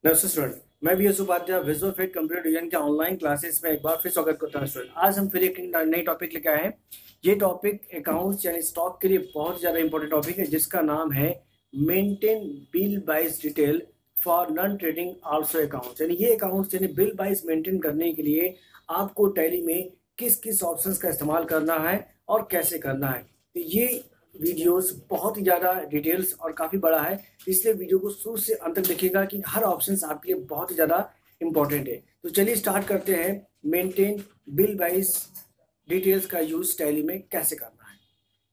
नमस्ते स्टूडेंट, मैं भी Yash Upadhyay visual fit computer division के ऑनलाइन क्लासेस में एक बार फिर स्वागत करता हूं। स्टूडेंट, आज हम फिर एक नई टॉपिक लेके आए हैं। ये टॉपिक अकाउंट्स यानी स्टॉक के लिए बहुत ज़्यादा इंपॉर्टेंट टॉपिक है, जिसका नाम है maintain bill wise detail for non trading also accounts. यानी ये अकाउंट्स यानी बिल बाइज मेंटेन करने के लिए आपको टैली में किस किस ऑप्शंस का इस्तेमाल करना है और कैसे करना है। तो ये वीडियोस बहुत ही ज़्यादा डिटेल्स और काफ़ी बड़ा है, इसलिए वीडियो को शुरू से अंत तक देखिएगा कि हर ऑप्शंस आपके लिए बहुत ही ज़्यादा इंपॉर्टेंट है। तो चलिए स्टार्ट करते हैं। मेंटेन बिल वाइज डिटेल्स का यूज टैली में कैसे करना है।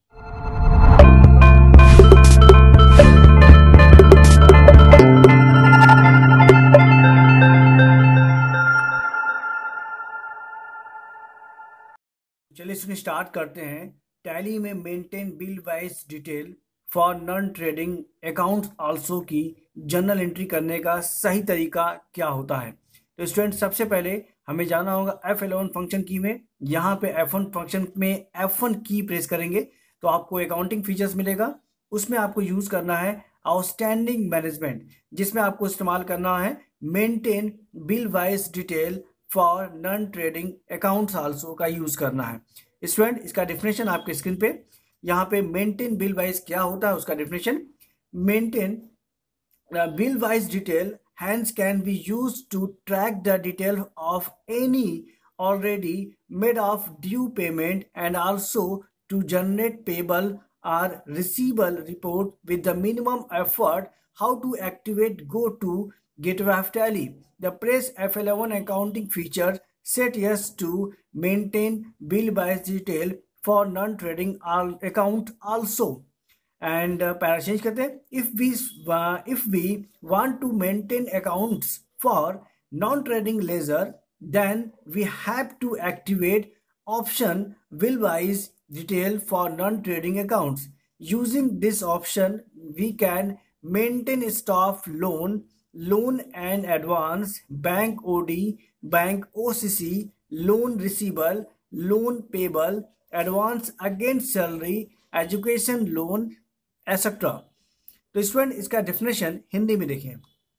चलिए इसमें स्टार्ट करते हैं। टैली में maintain bill wise detail for non trading account also की जर्नल एंट्री करने का सही तरीका क्या होता है। तो स्टूडेंट, सबसे पहले हमें जाना होगा F11 फंक्शन की में। यहाँ पे F1 फंक्शन में F1 की प्रेस करेंगे तो आपको अकाउंटिंग फीचर्स मिलेगा। उसमें आपको यूज करना है आउटस्टैंडिंग मैनेजमेंट, जिसमें आपको इस्तेमाल करना है maintain bill wise detail for non trading accounts also का यूज करना है। स्टूडेंट, इसका डिफिनेशन आपके स्क्रीन पे यहाँ पे मेंटेन बिल वाइज क्या होता है उसका definition. Maintain bill wise detail hence can be used to track the detail of any already made of due payment and also to generate payable or receivable report with the minimum effort. How to activate go to gateway of tally. The press F11 accounting feature set yes to maintain bill by detail for non-trading account also. And para change करते हैं। if we want to maintain accounts for non-trading ledger, then we have to activate option bill wise detail for non-trading accounts. Using this option, we can maintain staff loan and advance, bank OD, bank OCC, loan receivable, loan payable, advance against salary, education loan etcetera. तो student, इसका definition Hindi में देखें।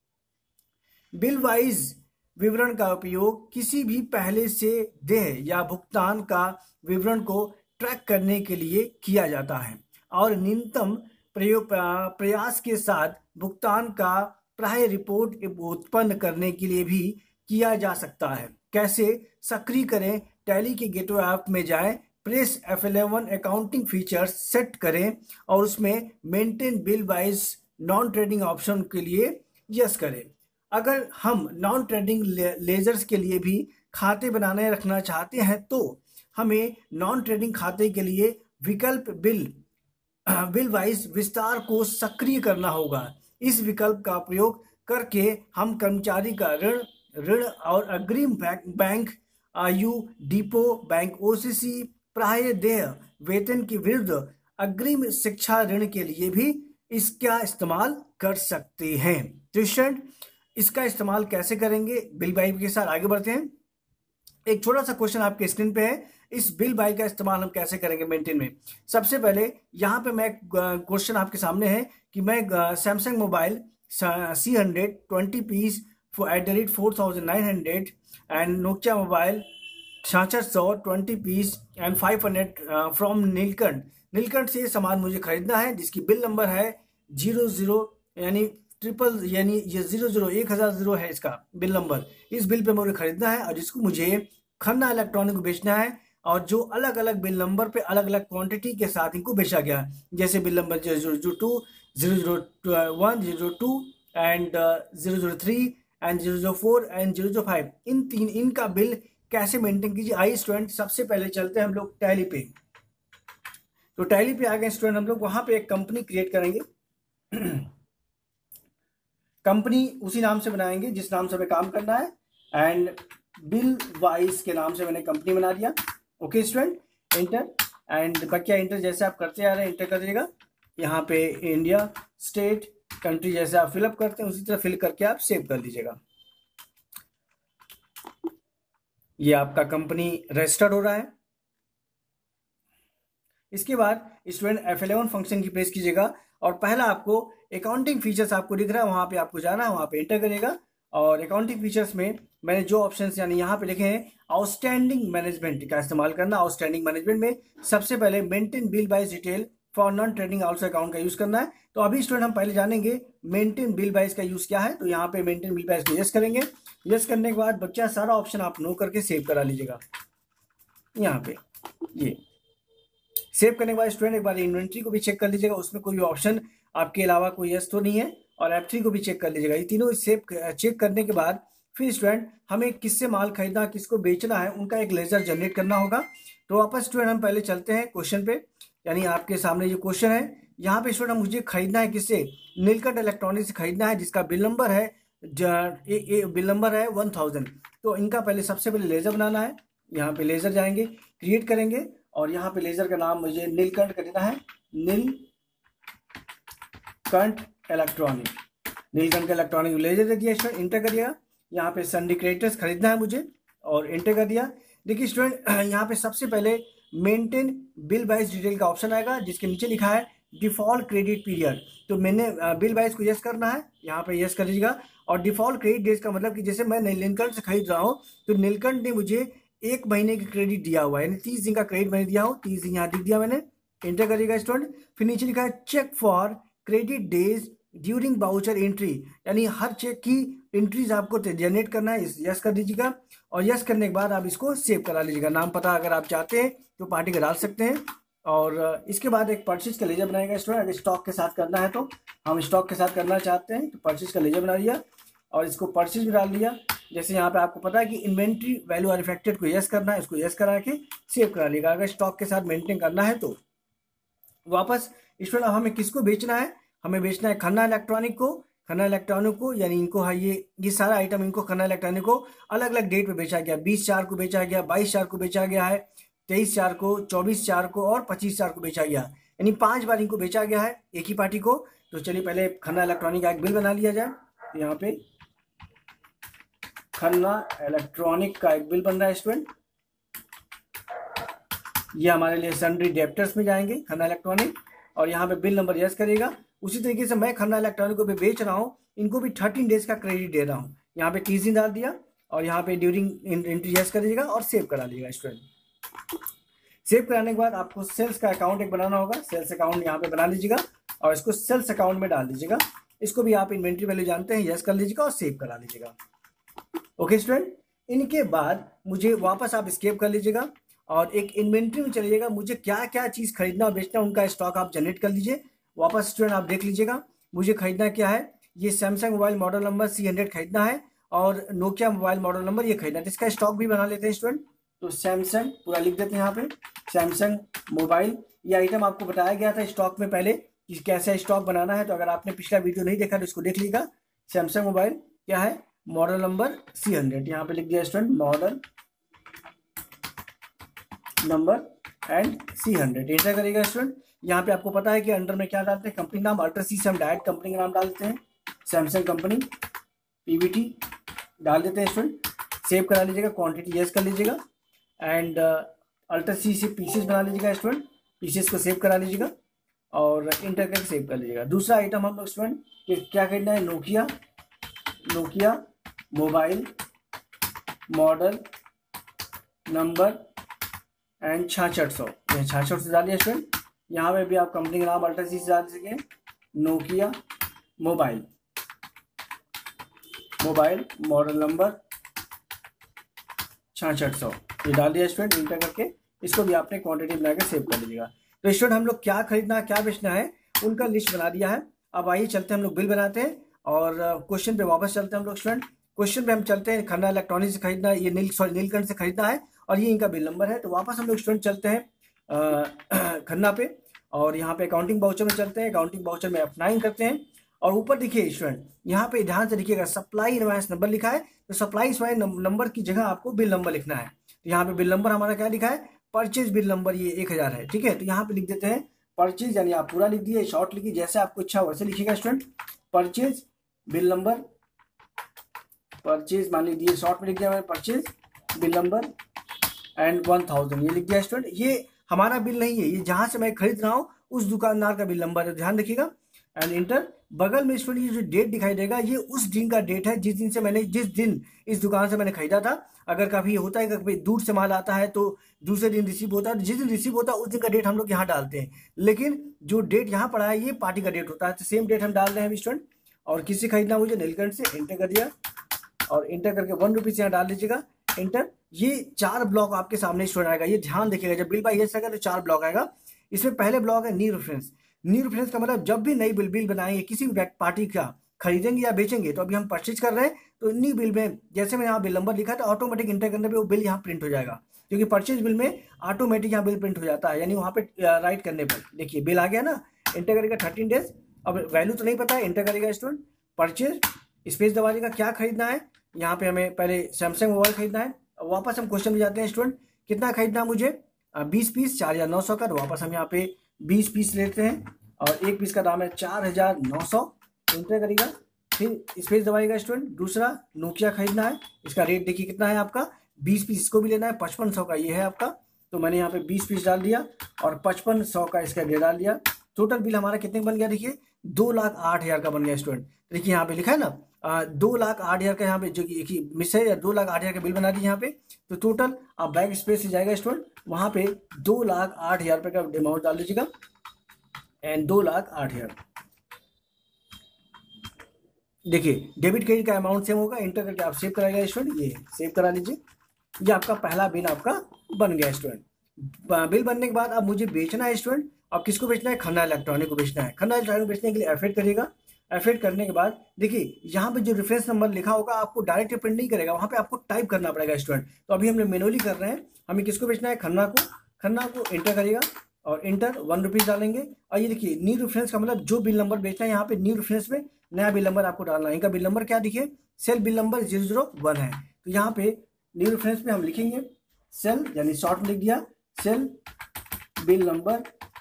Bill wise विवरण का उपयोग किसी भी पहले से देय या भुगतान का विवरण को ट्रैक करने के लिए किया जाता है और न्यूनतम प्रयास के साथ भुगतान का प्राप्य रिपोर्ट उत्पन्न करने के लिए भी किया जा सकता है। कैसे सक्रिय करें? टैली के गेटवे ऐप में जाएं, press F11 accounting features set करें और उसमें maintain bill wise non trading option के लिए यस करें। अगर हम नॉन ट्रेडिंग लेजर्स के लिए भी खाते बनाने रखना चाहते हैं तो हमें नॉन ट्रेडिंग खाते के लिए विकल्प बिल वाइज विस्तार को सक्रिय करना होगा। इस विकल्प का प्रयोग करके हम कर्मचारी का ऋण और अग्रिम बैंक आयु डिपो, बैंक OCC, प्राप्य देय वेतन के विरुद्ध अग्रिम शिक्षा ऋण के लिए भी इसका इस्तेमाल कर सकते हैं। तो स्टूडेंट, इसका इस्तेमाल कैसे करेंगे बिल बाइज के साथ आगे बढ़ते हैं। एक छोटा सा क्वेश्चन आपके स्क्रीन पे है, इस बिल बाइज का इस्तेमाल हम कैसे करेंगे मेंटेन में। सबसे पहले यहाँ पे मैं क्वेश्चन आपके सामने है कि मैं Samsung mobile C100 20 piece @4900 and Nokia mobile 6600 20 piece and 500 from Neelkanth से सामान मुझे खरीदना है, जिसकी बिल नंबर है 00 यानी ट्रिपल यानी ये 001000 है इसका बिल नंबर। इस बिल पे मुझे खरीदना है और जिसको मुझे खन्ना इलेक्ट्रॉनिक को बेचना है, और जो अलग अलग बिल नंबर पे अलग अलग क्वांटिटी के साथ इनको बेचा गया, जैसे bill number 002, 001, 002 and 003 and 004 and 005, इनका बिल कैसे मेंटेन कीजिए। आइए स्टूडेंट, सबसे पहले चलते हैं हम लोग टैली पे। तो टैली पे आ गए स्टूडेंट, हम लोग वहां पे एक कंपनी क्रिएट करेंगे। कंपनी उसी नाम से बनाएंगे जिस नाम से हमें काम करना है, एंड बिल वाइज के नाम से मैंने कंपनी बना दिया। ओके स्टूडेंट, एंटर, एंड बकिया एंटर जैसे आप करते आ रहे हैं एंटर कर दीजिएगा। यहाँ पे इंडिया, स्टेट, कंट्री जैसे आप फिलअप करते हैं उसी तरह फिल करके आप सेव कर लीजिएगा। ये आपका कंपनी रजिस्टर्ड हो रहा है। इसके बाद स्टूडेंट F11 फंक्शन की प्रेस कीजिएगा और पहला आपको अकाउंटिंग फीचर्स आपको दिख रहा है, वहां पे आपको जाना है, वहां पे एंटर करिएगा और अकाउंटिंग फीचर्स में मैंने जो ऑप्शन यानी यहाँ पे लिखे हैं आउटस्टैंडिंग मैनेजमेंट का इस्तेमाल करना। आउटस्टैंडिंग मैनेजमेंट में सबसे पहले maintain bill wise detail for non trading outside account का यूज करना है। तो अभी स्टूडेंट हम पहले जानेंगे मेंटेन बिल बाइज का यूज क्या है। तो यहाँ पे मेंटेन बिल बाइज को यस करेंगे। यस करने के बाद बच्चा सारा ऑप्शन आप नो करके सेव करा लीजिएगा। यहाँ पे ये सेव करने के बाद स्टूडेंट एक बार इन्वेंट्री को भी चेक कर लीजिएगा, उसमें कोई भी ऑप्शन आपके अलावा कोई यस तो नहीं है। और F3 को भी चेक कर लीजिएगा। ये तीनों सेव चेक करने के बाद फिर स्टूडेंट हमें किससे माल खरीदना, किसको बेचना है, उनका एक लेजर जनरेट करना होगा। तो वापस स्टूडेंट हम पहले चलते हैं क्वेश्चन पे, यानी आपके सामने जो क्वेश्चन है यहाँ पे स्टूडेंट मुझे खरीदना है किससे, नीलकंठ इलेक्ट्रॉनिक्स से खरीदना है, जिसका बिल नंबर है बिल नंबर है 1000। तो इनका पहले सबसे पहले लेजर बनाना है। यहाँ पे लेजर जाएंगे, क्रिएट करेंगे और यहाँ पे लेजर का नाम मुझे नीलकंठ कर देना है, नीलकंठ इलेक्ट्रॉनिक। नीलकंठ का इलेक्ट्रॉनिक लेजर दे दिया स्टूडेंट, इंटर कर दिया। यहाँ पे सन्डी क्रेडिटर्स खरीदना है मुझे और इंटर कर दिया। देखिए स्टूडेंट यहाँ पे सबसे पहले मेंटेन बिल बाइज डिटेल का ऑप्शन आएगा, जिसके नीचे लिखा है डिफॉल्ट क्रेडिट पीरियड। तो मैंने बिल बाइज को यस करना है, यहाँ पे यस कर लीजिएगा। और डिफॉल्ट क्रेडिट डेज का मतलब कि जैसे मैं नीलकंठ से खरीद रहा हूँ तो नीलकंठ ने मुझे 1 महीने की क्रेडिट दिया हुआ है, यानी 30 दिन का क्रेडिट मैंने दिया हूँ, 30 दिन यहाँ दिख दिया मैंने, इंटर करिएगा स्टूडेंट। फिर नीचे लिखा है check for credit days during voucher entry, यानी हर चेक की एंट्रीज आपको जनरेट करना है, यस कर दीजिएगा। और यस करने के बाद आप इसको सेव करा लीजिएगा। नाम पता अगर आप चाहते हैं तो पार्टी का डाल सकते हैं। और इसके बाद एक परचेज का लेजर बनाएगा स्टूडेंट। अगर स्टॉक के साथ करना है तो हम स्टॉक के साथ करना चाहते हैं तो परचेज का लेजर बना लिया और इसको परचेज में डाल दिया। जैसे यहाँ पे आपको पता है कि इन्वेंट्री वैल्यू आर इफेक्टेड को यस करना है, इसको यस करा के सेव करा लिएगा। अगर स्टॉक के साथ मेंटेन करना है तो वापस स्टूडेंट हमें किसको बेचना है, हमें बेचना है खन्ना इलेक्ट्रॉनिक को। खन्ना इलेक्ट्रॉनिक को यानी इनको है ये सारा आइटम इनको खन्ना इलेक्ट्रॉनिक को अलग अलग डेट पे बेचा गया। 20/4 को बेचा गया, 22/4 को बेचा गया है, 23/4 को, 24/4 को और 25/4 को बेचा गया, यानी 5 बार इनको बेचा गया है एक ही पार्टी को। तो चलिए पहले खन्ना इलेक्ट्रॉनिक का एक बिल बना लिया जाए। तो यहाँ पे खन्ना इलेक्ट्रॉनिक का एक बिल बन रहा है स्टूडेंट। ये हमारे लिए सन्ड्री डेप्टर्स में जाएंगे खन्ना इलेक्ट्रॉनिक और यहाँ पे बिल नंबर यस करेगा। उसी तरीके से मैं खन्ना इलेक्ट्रॉनिक को भी बेच रहा हूँ, इनको भी 13 डेज का क्रेडिट दे रहा हूँ। यहाँ पे 30 दिन डाल दिया और यहाँ पे ड्यूरिंग एंट्री यस कर दीजिएगा और सेव करा लीजिएगा स्टूडेंट। सेव कराने के बाद आपको सेल्स का अकाउंट एक बनाना होगा। सेल्स अकाउंट यहाँ पे बना लीजिएगा और इसको सेल्स अकाउंट में डाल दीजिएगा। इसको भी आप इन्वेंट्री वैल्यू जानते हैं, यस कर लीजिएगा और सेव करा लीजिएगा। ओके स्टूडेंट, इनके बाद मुझे वापस आप स्केप कर लीजिएगा और एक इन्वेंट्री में चलिएगा। मुझे क्या क्या चीज़ खरीदना और बेचना उनका स्टॉक आप जनरेट कर लीजिए। वापस स्टूडेंट आप देख लीजिएगा मुझे खरीदना क्या है। ये Samsung mobile model number C100 खरीदना है और नोकिया मोबाइल मॉडल नंबर ये खरीदना है। इसका स्टॉक भी बना लेते हैं स्टूडेंट। तो सैमसंग पूरा लिख देते हैं यहाँ पे, सैमसंग मोबाइल। ये आइटम आपको बताया गया था स्टॉक में पहले कि कैसे स्टॉक बनाना है। तो अगर आपने पिछला वीडियो नहीं देखा तो इसको देख लीजिएगा। सैमसंग मोबाइल क्या है, मॉडल नंबर C100 यहाँ पे लिख दिया student, model number and C100 enter करेगा स्टूडेंट। यहाँ पे आपको पता है कि अंडर में क्या डालते हैं, कंपनी नाम अल्ट्रा सी से हम डायरेक्ट कंपनी का नाम डाल देते हैं, सैमसंग कंपनी PVT डाल देते हैं स्टूडेंट। सेव करा लीजिएगा, क्वांटिटी यस कर लीजिएगा एंड अल्ट्रा सी से पीसेस बना लीजिएगा स्टूडेंट। पीसेस को सेव करा लीजिएगा और इंटर करके सेव कर लीजिएगा। दूसरा आइटम हम लोग स्टूडेंट क्या खरीदना है, Nokia mobile model number and 6600, 6600 डाल दिया स्टूडेंट। यहाँ पे भी आप कंपनी का नाम अल्ट्रा सी से डाल सकें, नोकिया मोबाइल मॉडल नंबर 6600 ये डाल दिया स्टूडेंट। इंटर करके इसको भी आपने क्वांटिटी बना के सेव कर लीजिएगा। तो स्टूडेंट हम लोग क्या खरीदना क्या बेचना है उनका लिस्ट बना दिया है। अब आइए चलते हैं हम लोग बिल बनाते हैं और क्वेश्चन पे वापस चलते हैं हम लोग स्टूडेंट। क्वेश्चन पे हम चलते हैं, खन्ना इलेक्ट्रॉनिक से खरीदना है, ये नीलकंठ से खरीदना है और ये इनका बिल नंबर है। तो वापस हम लोग स्टूडेंट चलते हैं खन्ना पे और यहाँ पे अकाउंटिंग बाउचर में चलते हैं। अकाउंटिंग बाउचर में F9 करते हैं और ऊपर देखिए स्टूडेंट यहाँ पे ध्यान से देखिएगा सप्लाई इनवॉइस नंबर लिखा है। तो सप्लाई इनवॉइस नंबर की जगह आपको बिल नंबर लिखना है। तो यहाँ पे बिल नंबर हमारा क्या लिखा है, परचेज बिल नंबर ये 1000 है, ठीक है। तो यहाँ पे लिख देते हैं परचेज, यानी आप पूरा लिख दिए, शॉर्ट लिखिए, जैसे आपको इच्छा वैसे लिखिएगा student. Purchase bill number, purchase मान लीजिए शॉर्ट में लिख दिया मैंने, परचेज बिल नंबर एंड 1000 ये लिख दिया स्टूडेंट। ये हमारा बिल नहीं है, ये जहाँ से मैं खरीद रहा हूँ उस दुकानदार का बिल नंबर है, ध्यान रखिएगा। And enter. बगल में स्टूडेंट ये जो डेट दिखाई देगा ये उस दिन का डेट है जिस दिन इस दुकान से मैंने खरीदा था। अगर कभी होता है कभी दूर से माल आता है तो दूसरे दिन रिसीव होता है, जिस दिन रिसीव होता है उस दिन का डेट हम लोग यहाँ डालते हैं, लेकिन जो डेट यहाँ पड़ा है ये पार्टी का डेट होता है, तो सेम डेट हम डाल रहे हैं स्टूडेंट। और किसी खरीदना मुझे नीलकंठ से, इंटर कर दिया और इंटर करके 1 रुपीज़ यहाँ डाल दीजिएगा, इंटर। ये 4 ब्लॉक आपके सामने स्टूडेंट आएगा, ये ध्यान देखिएगा, जब बिल बाय एज आएगा तो 4 ब्लॉक आएगा। इसमें पहले ब्लॉक है न्यू रेफरेंस। न्यू रेफरेंस का मतलब जब भी नई बिल बनाएंगे किसी भी पार्टी का, खरीदेंगे या बेचेंगे, तो अभी हम परचेज कर रहे हैं तो न्यू बिल में जैसे मैं यहाँ बिल नंबर लिखा था ऑटोमेटिक इंटर करने पे वो बिल यहाँ प्रिंट हो जाएगा, क्योंकि परचेज बिल में ऑटोमेटिक यहाँ बिल प्रिंट हो जाता है, यानी वहाँ पे राइट करने पर देखिए बिल आ गया ना, इंटर करेगा 13 डेज। अब वैल्यू तो नहीं पता है, इंटर करेगा स्टूडेंट, परचेज स्पेस दबा देगा, क्या खरीदना है, यहाँ पे हमें पहले सैमसंग मोबाइल खरीदना है। वापस हम क्वेश्चन में जाते हैं स्टूडेंट, कितना खरीदना है मुझे, 20 पीस 4900 का, तो वापस हम यहाँ पे 20 पीस लेते हैं और एक पीस का दाम है 4900, इंटर करेगा, फिर स्पेस दबाएगा स्टूडेंट। दूसरा नोकिया खरीदना है, इसका रेट देखिए कितना है आपका, 20 पीस इसको भी लेना है, 5500 का ये है आपका, तो मैंने यहाँ पे 20 पीस डाल दिया और 5500 का इसका डेट डाल दिया। टोटल बिल हमारा कितने का बन गया, देखिए 2,08,000 का बन गया स्टूडेंट। देखिए यहाँ पे लिखा है ना 2,08,000 का, यहाँ पे जो कि मिस है, 2,08,000 का बिल बना दिया यहाँ पे। तो टोटल आप बैक स्पेस से जाएगा स्टूडेंट, वहाँ पे 2,08,000 रुपये का अमाउंट डाल दीजिएगा एंड 2,08,000। देखिए डेबिट क्रेडिट का अमाउंट सेम होगा, इंटर करके आप सेव कराइएगा स्टूडेंट, ये सेव करा लीजिए। ये आपका पहला बिल आपका बन गया स्टूडेंट। बिल बनने के बाद अब मुझे बेचना है स्टूडेंट, अब किसको बेचना है, खन्ना इलेक्ट्रॉनिक को बेचना है। खन्ना इलेक्ट्रॉनिक बेचने के लिए एफेड करिएगा, एफेड करने के बाद देखिए यहाँ पे जो रेफरेंस नंबर लिखा होगा आपको डायरेक्ट प्रिंट नहीं करेगा, वहाँ पे आपको टाइप करना पड़ेगा स्टूडेंट। तो अभी हम लोग मैनुअली कर रहे हैं, हमें किसको बेचना है, खन्ना को। खन्ना को इंटर करिएगा और इंटर 1 रुपीज़ डालेंगे। और ये देखिए न्यू रेफरेंस का मतलब जो बिल नंबर बेचना है, यहाँ पे न्यू रेफरेंस में नया बिल नंबर आपको डालना है। इनका बिल नंबर क्या दिखे, सेल बिल नंबर 001 है, तो यहाँ पे न्यू रेफरेंस में हम लिखेंगे सेल, यानी शॉर्ट में लिख दिया सेल बिल नंबर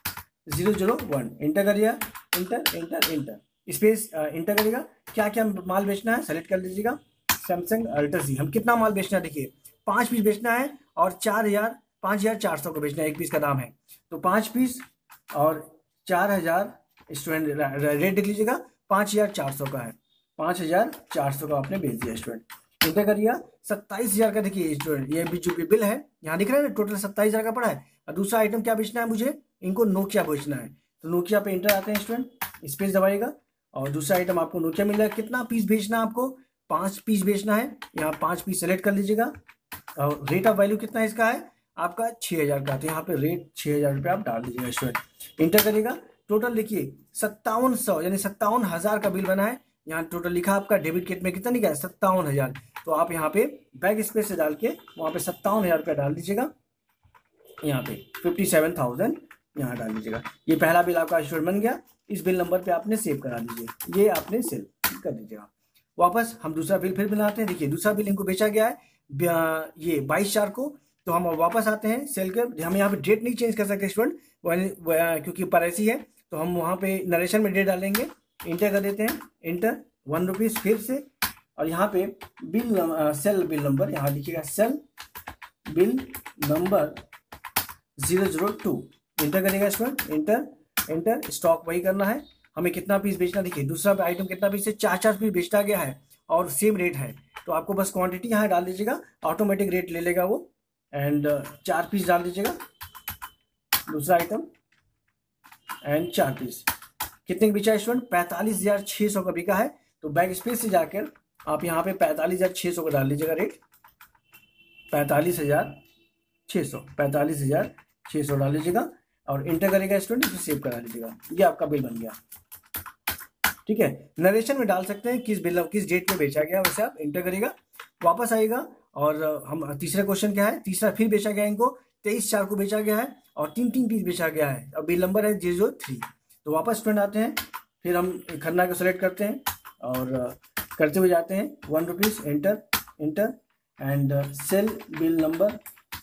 001, इंटर करिएगा, enter enter enter space enter करिएगा। क्या क्या माल बेचना है सेलेक्ट कर लीजिएगा, सैमसंग अल्ट्रा जी। हम कितना माल बेचना है, देखिए 5 पीस बेचना है और 5,400 को बेचना है, एक पीस का दाम है, तो 5 पीस और 4,000 स्टूडेंट रेट देख लीजिएगा, 5,400 का है, 5,400 का आपने बेच दिया स्टूडेंट, इंटर करिएगा। 27,000 का देखिए स्टूडेंट ये जो बिल है यहाँ दिख रहा है ना, टोटल 27,000 का पड़ा है। और दूसरा आइटम क्या बेचना है मुझे, इनको नोकिया बेचना है, तो नोकिया पे इंटर आते हैं स्टूडेंट, स्पेस दबाइएगा और दूसरा आइटम आपको नोकिया मिल जाएगा। कितना पीस बेचना है आपको, 5 पीस बेचना है, यहाँ 5 पीस सेलेक्ट कर लीजिएगा। और रेट ऑफ वैल्यू कितना इसका है आपका 6,000 का, तो यहाँ पे रेट 6,000 रुपये आप डाल दीजिएगा स्टूडेंट, इंटर करिएगा। टोटल देखिए 5700 यानी 57,000 का बिल बना है। यहाँ टोटल लिखा आपका डेबिट क्रेडिट में कितना निकला है 57,000, तो आप यहाँ पे बैक स्पेस से डाल के वहाँ पे 57,000 रुपये डाल दीजिएगा, यहाँ पे 57,000 यहाँ डाल दीजिएगा। ये पहला बिल आपका स्टूडेंट बन गया, इस बिल नंबर पे आपने सेव करा दीजिए, ये आपने सेव कर दीजिएगा। वापस हम दूसरा बिल फिर बनाते हैं, देखिए दूसरा बिल इनको बेचा गया है ये 22/4 को, तो हम वापस आते हैं सेल के, हम यहाँ पे डेट नहीं चेंज कर सकते स्टूडेंट क्योंकि पराइसी है, तो हम वहाँ पे नरेशन में डेट डालेंगे, इंटर कर देते हैं, इंटर 1 रुपीज़ फिर से, और यहाँ पे सेल बिल नंबर यहाँ लिखिएगा सेल बिल नंबर 002, इंटर करेगा स्टूडेंट, इंटर इंटर। स्टॉक वही करना है, हमें कितना पीस बेचना, देखिए दूसरा आइटम कितना पीस है, 4 पीस बेचना गया है और सेम रेट है, तो आपको बस क्वांटिटी यहाँ डाल दीजिएगा, ऑटोमेटिक रेट ले लेगा वो, एंड 4 पीस डाल दीजिएगा दूसरा आइटम एंड 4 पीस। कितने का बिचा है स्टूडेंट, 45,600 का बिका है, तो बैक स्पेस से जाकर आप यहाँ पे 45,600 का डाल लीजिएगा रेट, 45,600 डाल लीजिएगा और इंटर करेगा स्टूडेंट, इसे सेव करा लीजिएगा, ये आपका बिल बन गया। ठीक है, नरेशन में डाल सकते हैं किस डेट में बेचा गया, वैसे आप इंटर करेगा, वापस आएगा। और हम तीसरा क्वेश्चन क्या है, तीसरा फिर बेचा गया इनको 23/4 को बेचा गया है और 3 पीस बेचा गया है, और बिल नंबर है 003, तो वापस स्टूडेंट आते हैं, फिर हम खन्ना को सेलेक्ट करते हैं और करते हुए जाते हैं 1 rupees, enter enter and sale bill number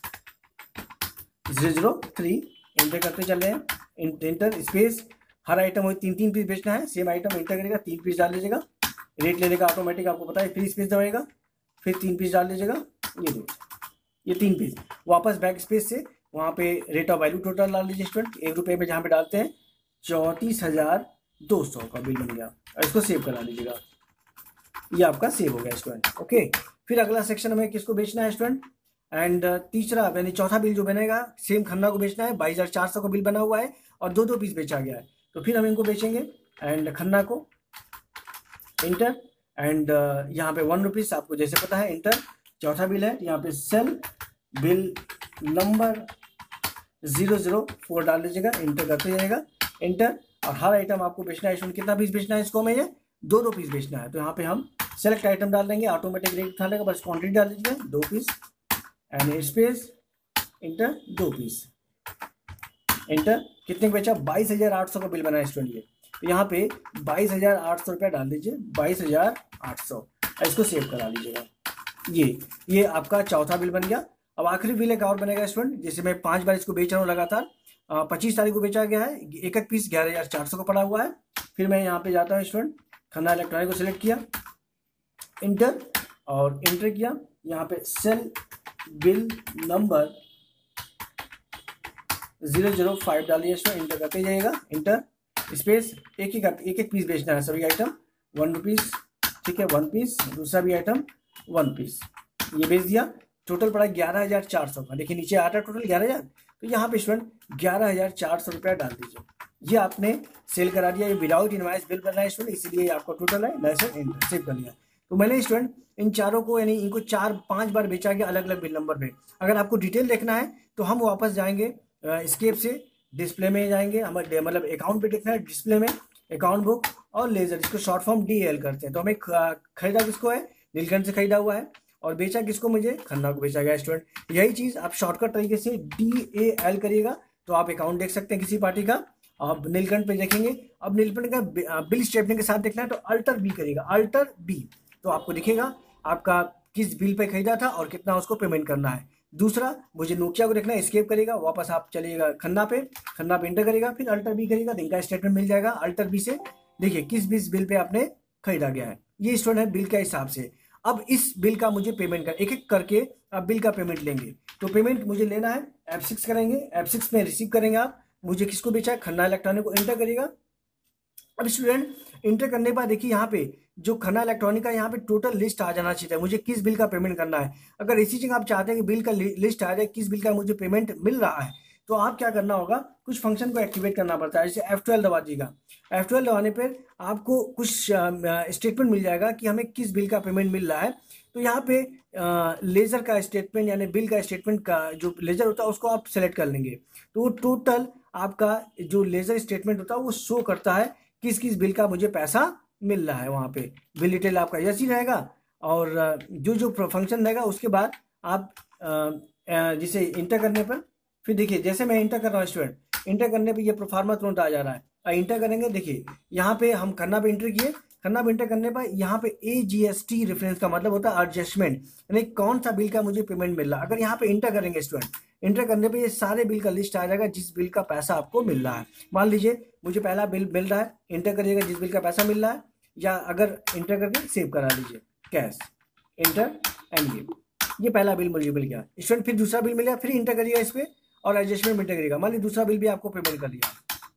003, enter करते चले हैं, इंटर स्पेस, हर आइटम वही 3 पीस बेचना है, सेम आइटम इंटर करेगा, 3 पीस डाल लीजिएगा, रेट ले लेगा ऑटोमेटिक, आपको पता है, फिर स्पेस दबाएगा, फिर 3 पीस डाल लीजिएगा, ये 3 पीस, वापस बैक स्पेस से वहाँ पे रेट ऑफ वैल्यू टोटल डाल लीजिए स्टूडेंट, 1 रुपये में जहाँ पे डालते हैं 34,000 200 का बिल बन गया और इसको सेव करा लीजिएगा। ये आपका सेव हो गया स्टूडेंट। ओके, फिर अगला सेक्शन हमें किसको बेचना है स्टूडेंट, एंड तीसरा यानी चौथा बिल जो बनेगा सेम खन्ना को बेचना है। 22,400 का बिल बना हुआ है और 2-2 पीस बेचा गया है, तो फिर हम इनको बेचेंगे एंड खन्ना को इंटर एंड यहाँ पे 1 रुपीज़ आपको जैसे पता है इंटर। चौथा बिल है यहाँ पे सेल बिल नंबर 004 डाल दीजिएगा, इंटर करते जाएगा इंटर। और हर आइटम आपको बेचना है स्टूडेंट, कितना पीस बेचना है इसको हमें, ये 2-2 पीस बेचना है। तो यहाँ पे हम सेलेक्ट आइटम डाल देंगे, ऑटोमेटिक रेट उठा लेगा, बस क्वांटिटी डाल दीजिएगा 2 piece and space enter 2 piece enter. कितने का बेचा, 22,800 का बिल बना है स्टूडेंट ये। तो यहाँ पे 22,800 रुपया डाल दीजिए, 22,800, इसको सेव करा लीजिएगा। ये आपका चौथा बिल बन गया। अब आखिरी बिल एक और बनेगा स्टूडेंट, जैसे मैं 5 बार इसको बेच रहा हूँ लगातार। 25 तारीख को बेचा गया है, एक पीस 11,400 का पड़ा हुआ है। फिर मैं यहाँ पे जाता हूँ स्टूडेंट, खन्ना इलेक्ट्रॉनिक को सिलेक्ट किया, इंटर और इंटर किया। यहाँ पे सेल बिल नंबर 005 डालिए स्टूडेंट, इंटर करते जाइएगा इंटर स्पेस। एक पीस बेचना है सभी आइटम, 1 रुपीज़, ठीक है 1 पीस। दूसरा भी आइटम 1 पीस, ये बेच दिया। टोटल पड़ा 11,400 का, देखिए नीचे आता टोटल 11,000। तो यहाँ पे स्टूडेंट 11,400 रुपया डाल दीजिए। ये आपने सेल करा दिया, ये विदाउट इनवॉइस बिल बन रहा है स्टूडेंट, इसीलिए आपका टोटल है लाइसेंस एंटर सेव कर लिया। तो मैंने स्टूडेंट इन चारों को यानी इनको 4-5 बार बेचा गया अलग अलग बिल नंबर पे। अगर आपको डिटेल देखना है तो हम वापस जाएंगे स्केप से, डिस्प्ले में जाएंगे, हमारे मतलब अकाउंट पे देखना है, डिस्प्ले में अकाउंट बुक और लेजर, इसको शॉर्ट फॉर्म DAL करते हैं। तो हमें खरीदा किसको है, नीलकंठ से खरीदा हुआ है, और बेचा किसको, मुझे खन्ना को बेचा गया स्टूडेंट। यही चीज़ आप शॉर्टकट तरीके से DAL करिएगा तो आप अकाउंट देख सकते हैं किसी पार्टी का। आप नीलकंठ पे देखेंगे, अब नीलकंठ का बिल स्टेटमेंट के साथ देखना है तो अल्टर बी करिएगा, अल्टर बी, तो आपको दिखेगा आपका किस बिल पे खरीदा था और कितना उसको पेमेंट करना है। दूसरा मुझे नोकिया को देखना है, एस्केप करेगा, वापस आप चलिएगा खन्ना पे इंटर करेगा, फिर अल्टर बी करेगा, तो इनका स्टेटमेंट मिल जाएगा। अल्टर बी से देखिए किस बिल पे आपने खरीदा गया है, ये स्टूडेंट है बिल के हिसाब से। अब इस बिल का मुझे पेमेंट कर, एक एक करके आप बिल का पेमेंट लेंगे। तो पेमेंट मुझे लेना है, F6 करेंगे, F6 में रिसीव करेंगे आप, मुझे किसको बेचा है, खन्ना इलेक्ट्रॉनिक को, इंटर करिएगा। अब स्टूडेंट इंटर करने के बाद देखिए यहाँ पे जो खन्ना इलेक्ट्रॉनिक का यहाँ पे टोटल लिस्ट आ जाना चाहिए, मुझे किस बिल का पेमेंट करना है। अगर इसी जगह आप चाहते हैं कि बिल का लिस्ट आ जाए, किस बिल का मुझे पेमेंट मिल रहा है, तो आप क्या करना होगा, कुछ फंक्शन को एक्टिवेट करना पड़ता है। जैसे F12 दबा दीजिएगा, F12 दबाने पर आपको कुछ स्टेटमेंट मिल जाएगा कि हमें किस बिल का पेमेंट मिल रहा है। तो यहाँ पे लेजर का स्टेटमेंट यानी बिल का स्टेटमेंट का जो लेजर होता है उसको आप सेलेक्ट कर लेंगे, तो वो टोटल आपका जो लेजर स्टेटमेंट होता है वो शो करता है किस किस बिल का मुझे पैसा मिल रहा है। वहाँ पे बिल डिटेल आपका जैसी रहेगा, और जो फंक्शन रहेगा उसके बाद आप जिसे इंटर करने पर, फिर देखिए जैसे मैं इंटर कर रहा हूँ स्टूडेंट, इंटर करने पे ये प्रोफार्मा तुरंत आ जा रहा है। इंटर करेंगे, देखिए यहाँ पे हम खन्ना पे इंटर किए, खन्ना पे इंटर करने पर यहाँ पे AGST रेफरेंस का मतलब होता है एडजस्टमेंट, यानी कौन सा बिल का मुझे पेमेंट मिल रहा है। अगर यहाँ पे इंटर करेंगे स्टूडेंट, इंटर करने पे ये सारे बिल का लिस्ट आ जाएगा जिस बिल का पैसा आपको मिल रहा है। मान लीजिए मुझे पहला बिल मिल रहा है, इंटर करिएगा जिस बिल का पैसा मिल रहा है, या अगर इंटर करके सेव करा लीजिए कैश, इंटर एंड ये पहला बिल मुझे मिल गया स्टूडेंट। फिर दूसरा बिल मिल गया, फिर इंटर करिएगा इस पर और एडजस्टमेंट में इंटर करिएगा। मान लीजिए दूसरा बिल भी आपको पेमेंट कर दिया,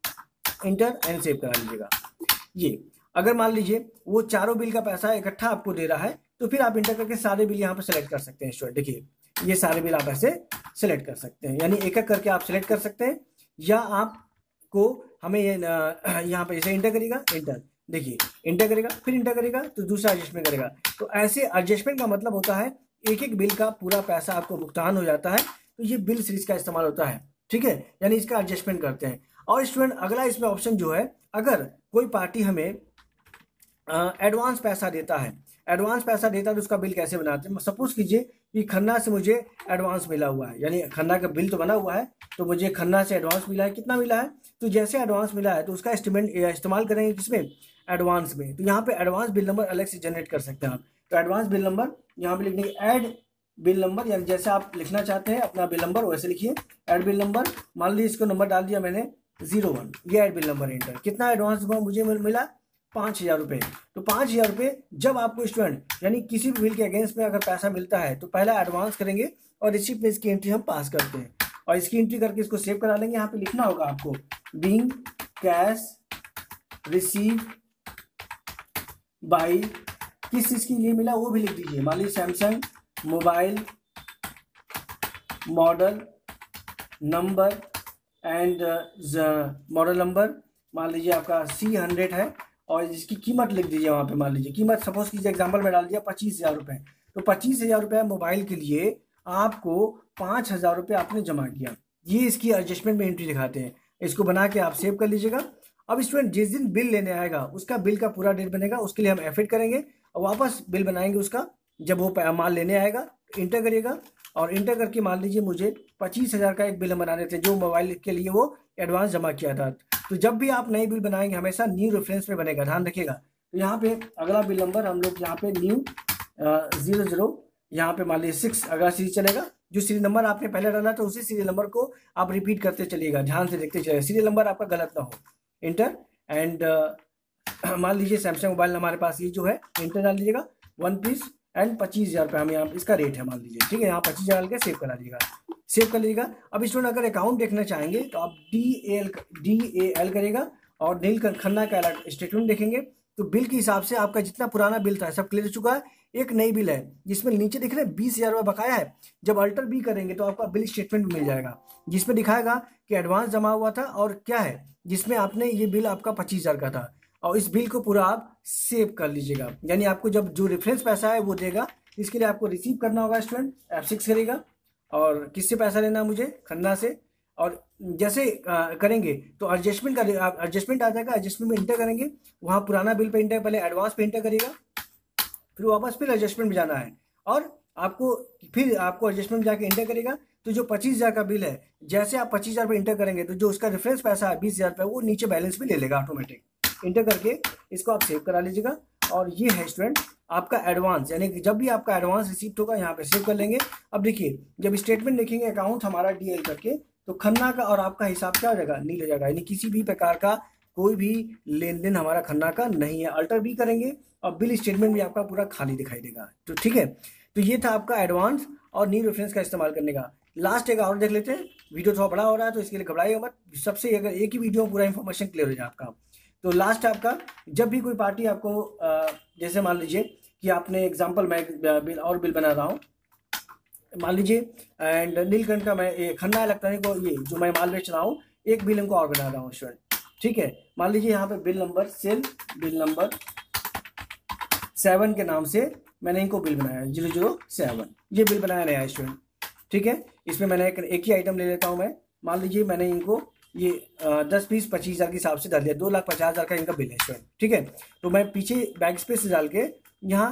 इंटर एंड सेव करा लीजिएगा। ये अगर मान लीजिए वो चारों बिल का पैसा इकट्ठा आपको दे रहा है तो फिर आप इंटर करके सारे बिल यहाँ पर सेलेक्ट कर सकते हैं स्टूडेंट। देखिए ये सारे बिल आप ऐसे सेलेक्ट कर सकते हैं, यानी एक एक करके आप सेलेक्ट कर सकते हैं, या आपको हमें यहाँ पर जैसे इंटर करेगा, इंटर देखिए इंटर करेगा, फिर इंटर करेगा तो दूसरा एडजस्टमेंट करेगा। तो ऐसे एडजस्टमेंट का मतलब होता है एक एक बिल का पूरा पैसा आपको भुगतान हो जाता है, तो ये बिल सीरीज का इस्तेमाल होता है, ठीक है, यानी इसका एडजस्टमेंट करते हैं। और स्टूडेंट अगला इसमें ऑप्शन जो है, अगर कोई पार्टी हमें एडवांस पैसा देता है, एडवांस पैसा देता है तो उसका बिल कैसे बनाते हैं। सपोज कीजिए कि खन्ना से मुझे एडवांस मिला हुआ है, यानी खन्ना का बिल तो बना हुआ है, तो मुझे खन्ना से एडवांस मिला है, कितना मिला है, तो जैसे एडवांस मिला है तो उसका एस्टिमेट इस्तेमाल करेंगे किसमें, एडवांस में। तो यहाँ पे एडवांस बिल नंबर अलग से जनरेट कर सकते हैं आप। तो एडवांस बिल नंबर यहाँ पे लिखने ऐड बिल नंबर, यानी जैसे आप लिखना चाहते हैं अपना बिल नंबर वैसे लिखिए, ऐड बिल नंबर। मान लीजिए इसको नंबर डाल दिया मैंने 01, ये ऐड बिल नंबर एंटर। कितना एडवांस मुझे मिला, 5,000 रुपये। तो 5,000 रुपये जब आपको स्टूडेंट यानी किसी भी बिल के अगेंस्ट में अगर पैसा मिलता है तो पहला एडवांस करेंगे और रिसिप्ट में इसकी एंट्री हम पास करते हैं, और इसकी एंट्री करके इसको सेव करा लेंगे। यहाँ पे लिखना होगा आपको बीइंग कैश रिसीव बाई, किस चीज़ के लिए मिला वो भी लिख दीजिए। मान लीजिए Samsung mobile model number and model number मान लीजिए आपका C100 है और इसकी कीमत लिख दीजिए वहाँ पे। मान लीजिए कीमत सपोज कीजिए एग्जाम्पल में डाल दिया 25,000 रुपये, तो 25,000 रुपये मोबाइल के लिए आपको 5,000 रुपये आपने जमा किया। ये इसकी एडजस्टमेंट में एंट्री दिखाते हैं। इसको बना के आप सेव कर लीजिएगा। अब स्टूडेंट जिस दिन बिल लेने आएगा उसका बिल का पूरा डेट बनेगा, उसके लिए हम एफिट करेंगे और वापस बिल बनाएंगे उसका। जब वो माल लेने आएगा इंटर करिएगा और इंटर करके मान लीजिए मुझे 25,000 का एक बिल बनाने थे जो मोबाइल के लिए वो एडवांस जमा किया था। तो जब भी आप नई बिल बनाएंगे हमेशा न्यू रेफरेंस में बनेगा, ध्यान रखिएगा। तो यहाँ पे अगला बिल नंबर हम लोग यहाँ पे न्यू 00 यहाँ पे मान लीजिए 6 अगला सीरीज चलेगा। जो सीरियल नंबर आपने पहले डाला था उसी सीरियल नंबर को आप रिपीट करते चलिएगा, ध्यान से देखते चलिएगा, सीरियल नंबर आपका गलत ना हो। इंटर एंड मान लीजिए सैमसंग मोबाइल हमारे पास ये जो है इंटर डाल लीजिएगा 1 पीस एंड 25,000 रुपये हमें यहाँ इसका रेट है मान लीजिए, ठीक है। यहाँ 25,000 डाल के सेव करा लीजिएगा, सेव कर लीजिएगा। अब स्टूडेंट अगर अकाउंट देखना चाहेंगे तो आप DAL करेगा और नील खन्ना का स्टेटमेंट देखेंगे तो बिल के हिसाब से आपका जितना पुराना बिल था सब क्लियर हो चुका है। एक नई बिल है जिसमें नीचे दिख रहे हैं 20,000 रुपये बकाया है। जब अल्टर बी करेंगे तो आपका बिल स्टेटमेंट मिल जाएगा जिसमें दिखाएगा कि एडवांस जमा हुआ था और क्या है जिसमें आपने ये बिल आपका 25,000 का था और इस बिल को पूरा आप सेव कर लीजिएगा। यानी आपको जब जो रेफरेंस पैसा है वो देगा, इसके लिए आपको रिसीव करना होगा स्टूडेंट, F6 करेगा और किससे पैसा लेना है मुझे, खन्ना से। और जैसे करेंगे तो एडजस्टमेंट का एडजस्टमेंट आ जाएगा, एडजस्टमेंट में इंटर करेंगे, वहाँ पुराना बिल पे इंटर, पहले एडवांस पे इंटर करिएगा फिर वापस फिर एडजस्टमेंट में जाना है और आपको एडजस्टमेंट में जाके इंटर करेगा। तो जो 25,000 का बिल है जैसे आप 25,000 पे इंटर करेंगे तो जो उसका रेफरेंस पैसा है 20,000 रुपये वो नीचे बैलेंस में ले लेगा ऑटोमेटिक। इंटर करके इसको आप सेव करा लीजिएगा और ये है स्टूडेंट आपका एडवांस, यानी कि जब भी आपका एडवांस रिसीप्ट होगा यहाँ पे सेव कर लेंगे। अब देखिए जब स्टेटमेंट देखेंगे अकाउंट हमारा DL करके तो खन्ना का और आपका हिसाब क्या हो जाएगा, नील हो जाएगा, यानी किसी भी प्रकार का कोई भी लेन देन हमारा खन्ना का नहीं है। अल्टर भी करेंगे और बिल स्टेटमेंट भी आपका पूरा खाली दिखाई देगा। तो ठीक है, तो ये था आपका एडवांस और न्यू रेफरेंस का इस्तेमाल करने का। लास्ट एक और देख लेते हैं, वीडियो थोड़ा बड़ा हो रहा है तो इसके लिए घबराइए मत, सबसे अगर एक ही वीडियो में पूरा इन्फॉर्मेशन क्लियर हो जाए आपका। तो लास्ट आपका जब भी कोई पार्टी आपको जैसे मान लीजिए कि आपने एग्जाम्पल मैं बिल बना रहा हूँ मान लीजिए एंड नीलकंठ का मैं खन्ना इलेक्ट्रॉनिक को ये जो मैं माल बेच रहा हूँ एक बिल इनको और बना रहा हूँ स्टूडेंट, ठीक है। मान लीजिए यहाँ पे bill number sale bill number 7 के नाम से मैंने इनको बिल बनाया 007, ये बिल बनाया नया स्टूडेंट, ठीक है। इसमें मैंने एक ही आइटम ले लेता हूँ मैं, मान लीजिए मैंने इनको ये 10 पीस 25,000 के हिसाब से डाल दिया, 2,50,000 का इनका बिल है स्टूडेंट, ठीक है। तो मैं पीछे बैक स्पेस से डाल के यहाँ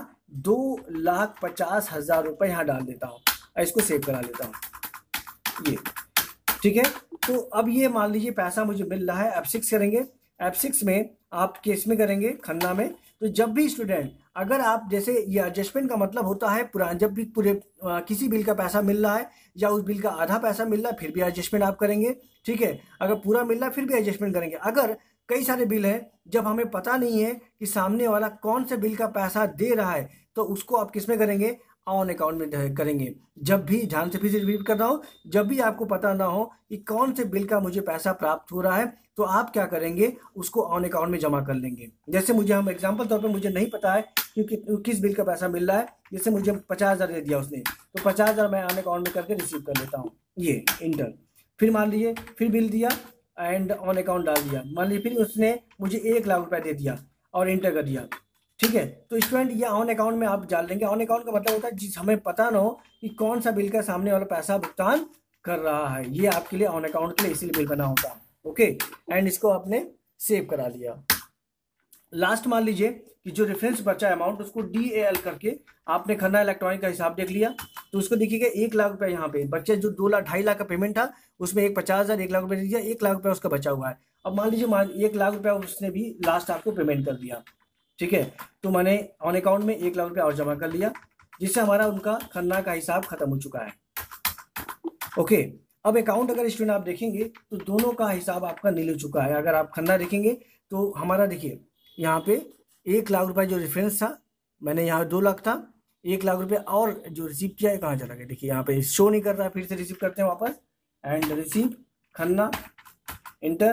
2,50,000 रुपये यहाँ डाल देता हूँ, इसको सेव करा लेता हूँ ये, ठीक है। तो अब ये मान लीजिए पैसा मुझे मिल रहा है, F6 करेंगे, F6 में आप केस में करेंगे खन्ना में। तो जब भी स्टूडेंट अगर आप जैसे ये एडजस्टमेंट का मतलब होता है पुराना, जब भी पूरे किसी बिल का पैसा मिल रहा है या उस बिल का आधा पैसा मिल रहा है फिर भी एडजस्टमेंट आप करेंगे, ठीक है। अगर पूरा मिल रहा है फिर भी एडजस्टमेंट करेंगे। अगर कई सारे बिल हैं जब हमें पता नहीं है कि सामने वाला कौन से बिल का पैसा दे रहा है तो उसको आप किस में करेंगे, ऑन अकाउंट में करेंगे। जब भी, ध्यान से फिर से रिपीट कर रहा हूँ, जब भी आपको पता ना हो कि कौन से बिल का मुझे पैसा प्राप्त हो रहा है तो आप क्या करेंगे, उसको ऑन अकाउंट में जमा कर लेंगे। जैसे मुझे हम एग्जांपल तौर पे मुझे नहीं पता है कि किस बिल का पैसा मिल रहा है, जैसे मुझे 50,000 दे दिया उसने तो 50,000 मैं ऑन अकाउंट में करके रिसीव कर लेता हूँ, ये इंटर। फिर मान लीजिए फिर बिल दिया एंड ऑन अकाउंट डाल दिया, मान लीजिए फिर उसने मुझे 1,00,000 रुपये दे दिया और इंटर कर दिया, ठीक है। तो स्टूडेंट ये ऑन अकाउंट में आप डाल देंगे। ऑन अकाउंट का मतलब होता है जिस हमें पता ना हो कि कौन सा बिल का सामने वाला पैसा भुगतान कर रहा है, ये आपके लिए ऑन अकाउंट के लिए इसीलिए बिल बना होता है, ओके। एंड इसको आपने सेव करा लिया। लास्ट मान लीजिए कि जो रेफरेंस बचा अमाउंट उसको DAL करके आपने खन्ना इलेक्ट्रॉनिक का हिसाब देख लिया तो उसको देखिएगा 1,00,000 रुपये यहाँ पे बच्चे, जो 2,00,000 2.5 लाख का पेमेंट था उसमें एक 50,000 1,00,000 रुपये दे दिया, 1,00,000 रुपये उसका बचा हुआ है। अब मान लीजिए 1,00,000 रुपये उसने भी लास्ट आपको पेमेंट कर दिया, ठीक है। तो मैंने ऑन अकाउंट में 1,00,000 रुपये और जमा कर लिया जिससे हमारा उनका खन्ना का हिसाब खत्म हो चुका है, ओके। अब अकाउंट अगर स्टूडेंट आप देखेंगे तो दोनों का हिसाब आपका नील हो चुका है। अगर आप खन्ना देखेंगे तो हमारा देखिए यहाँ पे 1,00,000 रुपये जो रेफरेंस था, मैंने यहाँ 2,00,000 था, 1,00,000 रुपये और जो रिसीव किया है कहाँ चला गया, देखिए यहाँ पे शो नहीं कर रहा है, फिर से रिसीव करते हैं वापस and receive Khanna enter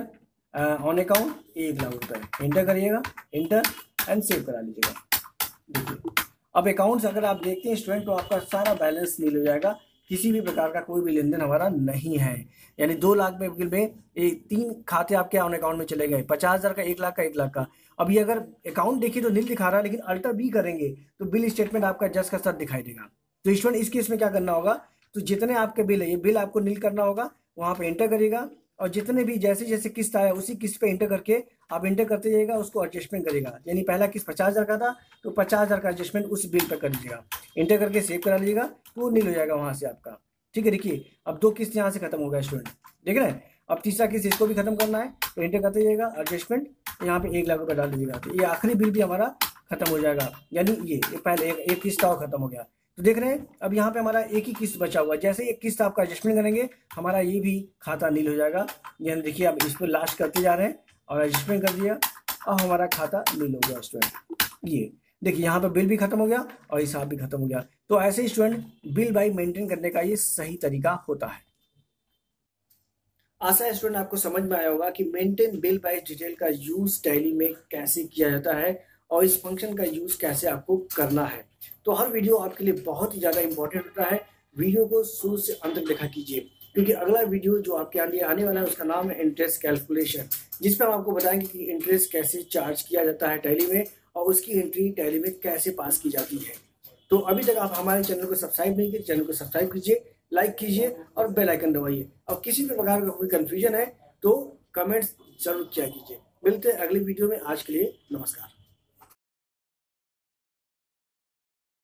on account 1,00,000 रुपए, एंटर करिएगा, एंटर एंड सेव करा लीजिएगा। देखिए अब अकाउंट्स अगर आप देखते हैं स्टूडेंट तो आपका सारा बैलेंस नील हो जाएगा, किसी भी प्रकार का कोई भी लेन देन हमारा नहीं है। यानी 2,00,000 में 3 खाते आपके ऑन अकाउंट में चले गए, 50,000 का, 1,00,000 का, 1,00,000 का। अब ये अगर अकाउंट देखिए तो नील दिखा रहा है, लेकिन अल्टर बी करेंगे तो बिल स्टेटमेंट आपका जस्ट का सर दिखाई देगा। तो स्टूडेंट इस केस में क्या करना होगा, तो जितने आपके बिल है ये बिल आपको नील करना होगा, वहां पे एंटर करिएगा और जितने भी जैसे जैसे किस्त आया उसी किस्त पे एंटर करके आप एंटर करते जाइएगा, उसको एडजस्टमेंट करेगा। यानी पहला किस्त 50,000 का था तो 50,000 का एडजस्टमेंट उस बिल पर कर लीजिएगा, एंटर करके सेव करा लीजिएगा, तो वो नील हो जाएगा वहां से आपका। ठीक है, देखिए अब 2 किस्त यहाँ से खत्म हो गया स्टूडेंट, देख रहे हैं। अब तीसरा किस्त इसको भी खत्म करना है तो एंटर करते जाइएगा, एडजस्टमेंट, यहाँ पे 1,00,000 रुपये डाल दीजिएगा, तो ये आखिरी बिल भी हमारा खत्म हो जाएगा। यानी ये पहले एक किस्त और खत्म हो गया। तो देख रहे हैं अब यहाँ पे हमारा एक ही किस्त बचा हुआ है, जैसे एक किस्त आपका एडजस्टमेंट करेंगे हमारा ये भी खाता नील हो जाएगा। यानी देखिए अब इस पर लास्ट करते जा रहे हैं और एडजस्टमेंट कर दिया और हमारा खाता नील हो गया स्टूडेंट। ये देखिए यहाँ पे बिल भी खत्म हो गया और हिसाब भी खत्म हो गया। तो ऐसे ही स्टूडेंट बिल बाई मेंटेन करने का ये सही तरीका होता है। आशा है स्टूडेंट आपको समझ में आया होगा कि मेंटेन बिल बाई डिटेल का यूज टैली में कैसे किया जाता है और इस फंक्शन का यूज कैसे आपको करना है। तो हर वीडियो आपके लिए बहुत ही ज्यादा इंपॉर्टेंट होता है, वीडियो को शुरू से अंत तक देखा कीजिए, क्योंकि अगला वीडियो जो आपके लिए आने वाला है उसका नाम है इंटरेस्ट कैलकुलेशन, जिसमें हम आपको बताएंगे कि इंटरेस्ट कैसे चार्ज किया जाता है टैली में और उसकी एंट्री टैली में कैसे पास की जाती है। तो अभी तक आप हमारे चैनल को सब्सक्राइब नहीं किए, चैनल को सब्सक्राइब कीजिए, लाइक कीजिए और बेल आइकन दबाइए। और किसी भी प्रकार का कोई कंफ्यूजन है तो कमेंट्स जरूर किया कीजिए। मिलते हैं अगली वीडियो में, आज के लिए नमस्कार।